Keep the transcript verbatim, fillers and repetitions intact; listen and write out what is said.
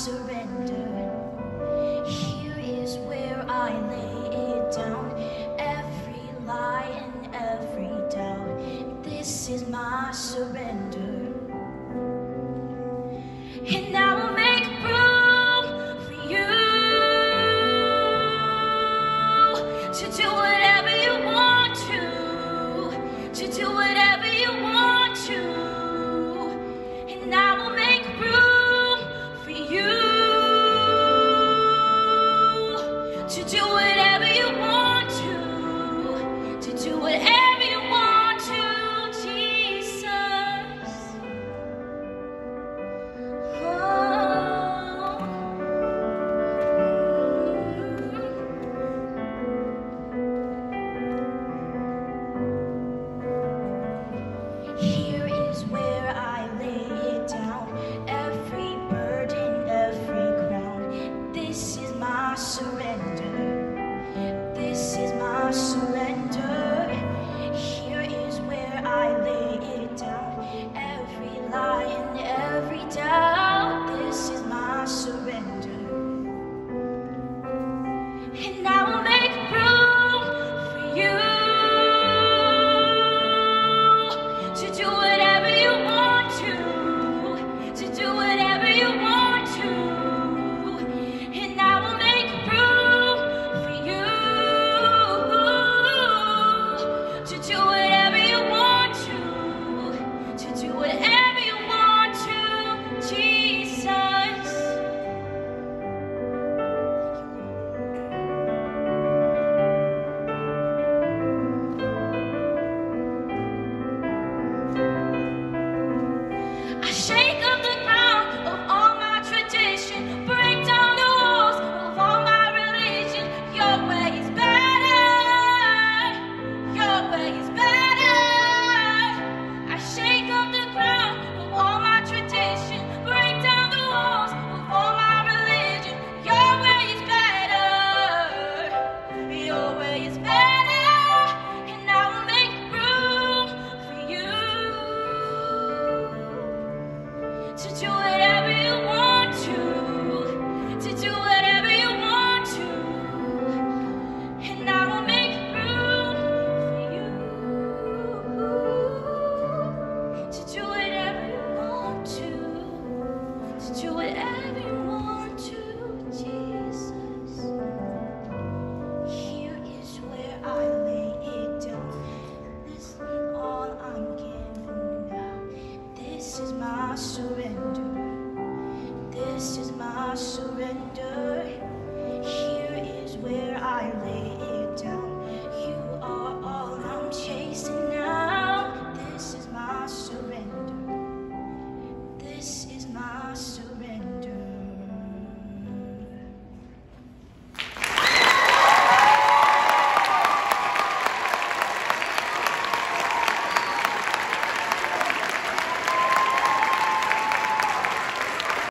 surrender. Here is where I lay it down, every lie and every doubt. This is my surrender. And I will make room for you to do whatever you want to, to do whatever you want to. And I will make room for you to do whatever you want to, to do whatever you want to, Jesus. Oh. Here is where I lay it down, every burden, every crown. This is my surrender. This is my surrender. Here is where I lay it down, every lie and every doubt. This is my surrender. And I will make room for you to do whatever you want to, to do whatever you want to. And I will make room for you to do whatever you want to, to do whatever you want to, Jesus. I shake up the ground of all my tradition, break down the walls of all my religion. Your way is better, your way is better. I shake up the ground of all my tradition, break down the walls of all my religion. Your way is better, your way is better. And I will make room for you to do whatever you want to, to do whatever you want to. And I will make room for you to do whatever you want to, to do whatever you want to, Jesus. Here is where I lay it down. This is all I'm giving now. This is my surrender. This is my surrender.